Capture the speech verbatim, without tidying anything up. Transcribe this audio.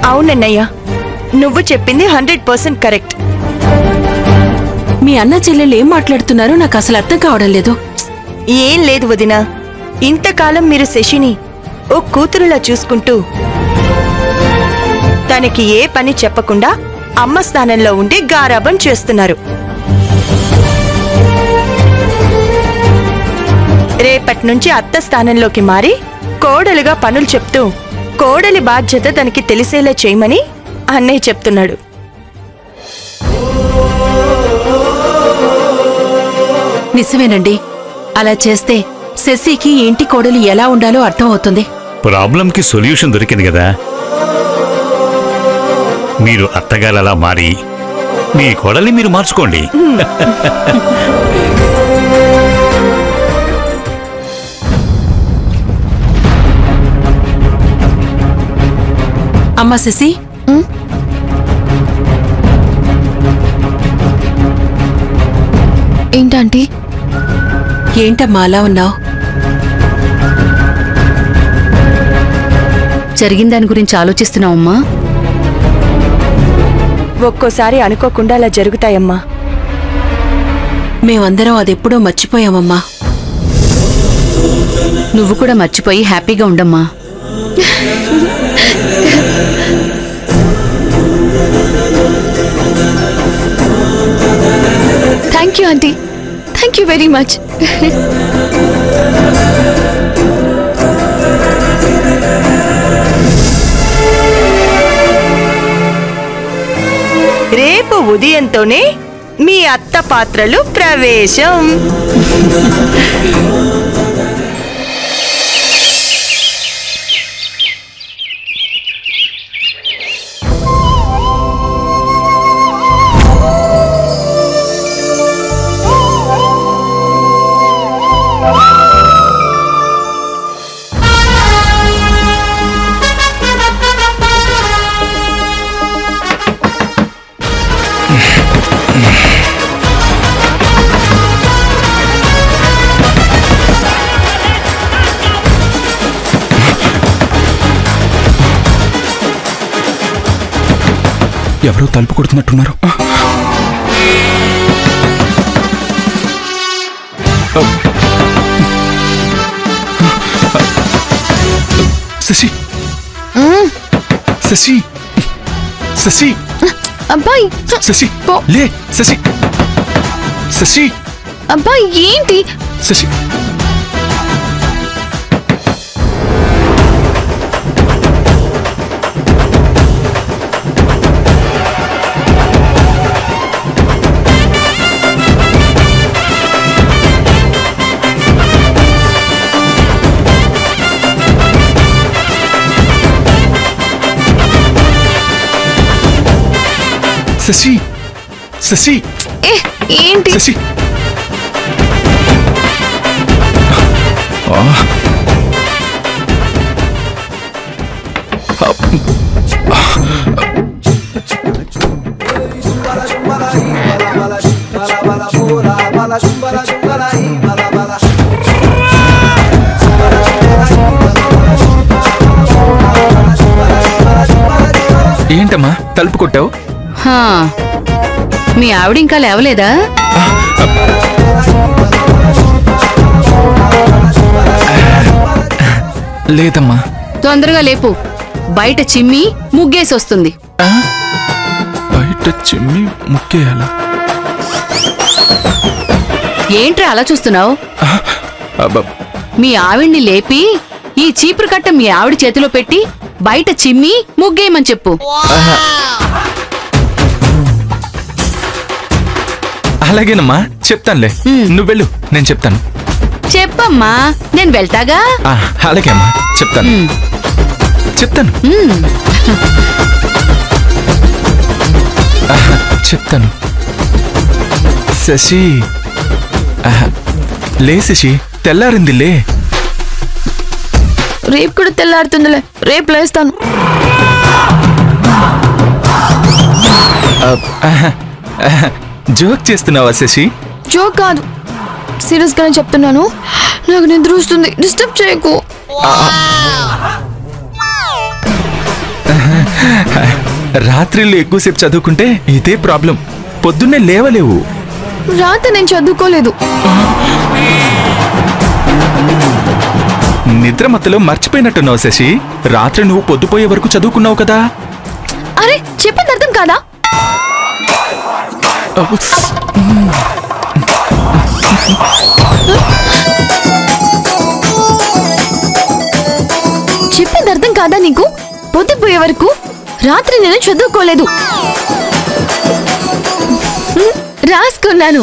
అవునన్నయ్య, నువ్వు చెప్పింది హండ్రెడ్ పర్సెంట్ కరెక్ట్. మీ అన్న చెల్లెలు ఏం మాట్లాడుతున్నారో నాకు అసలు అర్థం కావడం లేదు. ఏం లేదు వదినా, ఇంతకాలం మీరు శశిని ఓ కూతురులా చూసుకుంటూ తనకి ఏ పని చెప్పకుండా అమ్మ స్థానంలో ఉండి గారాబం చేస్తున్నారు. రేపటి నుంచి అత్త స్థానంలోకి మారి కోడలుగా పనులు చెప్తూ కోడలి బాధ్యత తనకి తెలిసేలా చేయమని అన్నయ్య చెప్తున్నాడు. నిజమేనండి, అలా చేస్తే శశికి ఇంటి కోడలు ఎలా ఉండాలో అర్థం అవుతుంది. ప్రాబ్లంకి సొల్యూషన్ దొరికింది కదా. మీరు అత్తగారలా మారి మీ కోడల్ని మీరు మార్చుకోండి. అమ్మా శశి, ఏంటంటీ? ఏంటమ్మా అలా ఉన్నావు? జరిగిన దాని గురించి ఆలోచిస్తున్నావమ్మా? ఒక్కోసారి అనుకోకుండా అలా జరుగుతాయమ్మా. మేమందరం అదెప్పుడో మర్చిపోయామమ్మా. నువ్వు కూడా మర్చిపోయి హ్యాపీగా ఉండమ్మా. Thank you aunty, thank you very much. రేపు ఉదయంతోనే మీ అత్త పాత్రలు ప్రవేశం. ఎవరో తలుపు కొడుతున్నట్టున్నారు. శశి, శశి, శశి, అబ్బాయి శశి, లే శశి, శశి, అబ్బాయి ఏంటి? శశి, శశి, శశి, ఏంటి? శశి, ఏంటమ్మా తలుపు కొట్టావు? మీ ఆవిడ ఇంకా లేవలేదా? లేదమ్మా. తొందరగా లేపు, బయట చిమ్మి ముగ్గేసి వస్తుంది. బయట చిమ్మి ముగ్గేయాలా? ఏంట్రా అలా చూస్తున్నావు? మీ ఆవిడ్ని లేపి ఈ చీపురు కట్ట మీ ఆవిడ చేతిలో పెట్టి బయట చిమ్మి ముగ్గేయమని చెప్పు. అలాగేనమ్మా, చెప్తానులే. నువ్వెళ్ళు, నేను చెప్తాను. చెప్పమ్మా, నేను వెళ్తాగా. అలాగే అమ్మా, చెప్తాను చెప్తాను చెప్తాను. శశి, లే శశి, తెల్లారింది లే. రేపు కూడా తెల్లారుతుందిలే, రేపు లేస్తాను. జోక్ చేస్తున్నావా శశి? జోక్ కాదు, సీరియస్ గానే చెప్తున్నాను. నాకు నిద్ర వస్తుంది, డిస్టర్బ్ చేయకు. రాత్రిళ్ళు ఎక్కువసేపు చదువుకుంటే ఇదే ప్రాబ్లం. పొద్దున్నే లేవలేవు. రాత్రి నేను చదువుకోలేదు. నిద్ర మత్తులో మర్చిపోయినట్టున్నావు శశి. రాత్రి నువ్వు పొద్దుపోయే వరకు చదువుకున్నావు కదా. అరే చెప్పింది అర్థం కాదా? చెప్పింది అర్థం కాదా నీకు? పొద్దుపోయే వరకు రాత్రి నేను చదువుకోలేదు. రాసుకున్నాను.